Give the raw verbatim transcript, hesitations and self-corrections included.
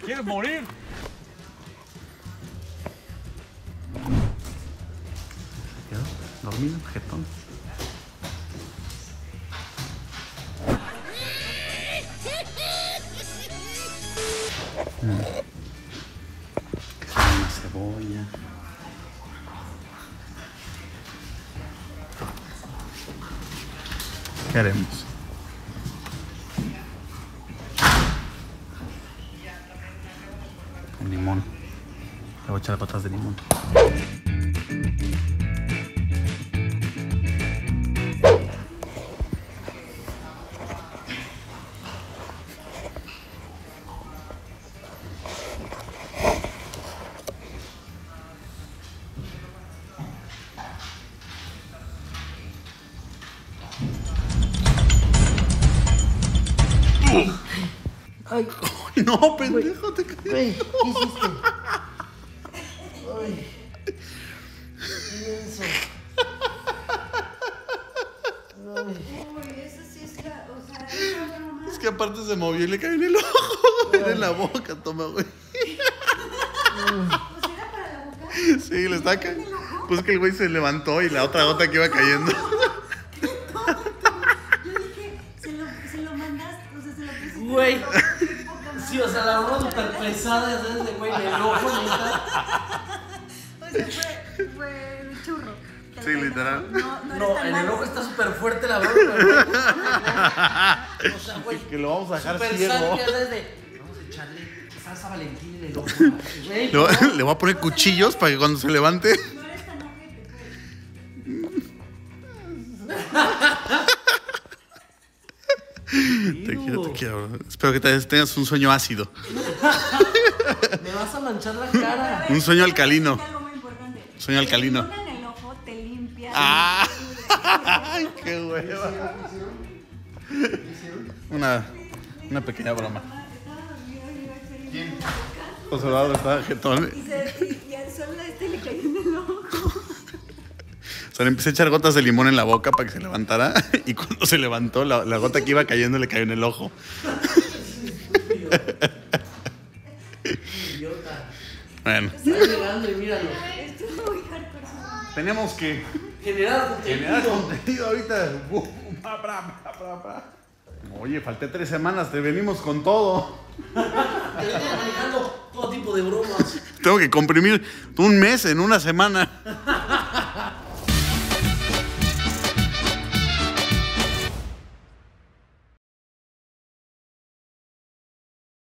¿Quieres morir? Dormido, jetón. Mm. Una cebolla. ¿Qué haremos? Un limón. Le voy a echar patas de limón. Ay, Ay, no, pendejo, te caí. güey, ¿qué hiciste? Ay, pienso. Uy, eso sí es la, o sea, esa broma. Es que aparte se movió y le cayó en el ojo. Era en la boca, toma, güey. ¿Pues era para la boca? Sí, le está cayendo. Pues que el güey se levantó y la otra gota que iba cayendo. Yo dije, se lo, se lo mandaste, o sea, se lo pusiste. Güey. Qué poca madre. Sí, o sea, la broma súper pesada, ¿sabes? De güey, el ojo, neta. O sea, fue, fue el churro. Te Sí, lo- literal. No, no, no, No, eres tan en el malo. ojo está súper fuerte la broma, güey. O sea, güey. Que lo vamos a dejar Súper ciego. sangre, ¿sabes? De, vamos a echarle salsa Valentín en el ojo. Güey, Le voy, le voy a poner cuchillos para que cuando se levante. No eres tan ojete, Te quiero, te quiero. Espero que te- tengas un sueño ácido. me vas a manchar la cara. Un sueño alcalino. Es algo muy importante. Sueño alcalino. Te en el ojo, te limpia. ¡Ah! ¡Ay, qué hueva! Una, una pequeña broma. José Eduardo está jetón. Y, se, y, y al sol este le cayó en el ojo. O sea, le empecé a echar gotas de limón en la boca para que se levantara. Y cuando se levantó, la, la gota que iba cayendo le cayó en el ojo. Idiota. Bueno, Está llegando y míralo. Esto es muy hardcore. tenemos que Generar contenido. generar contenido ahorita. Bra, bra, bra, bra. Oye, falté tres semanas, te venimos con todo. Te venía manejando todo tipo de bromas. Tengo que comprimir un mes en una semana.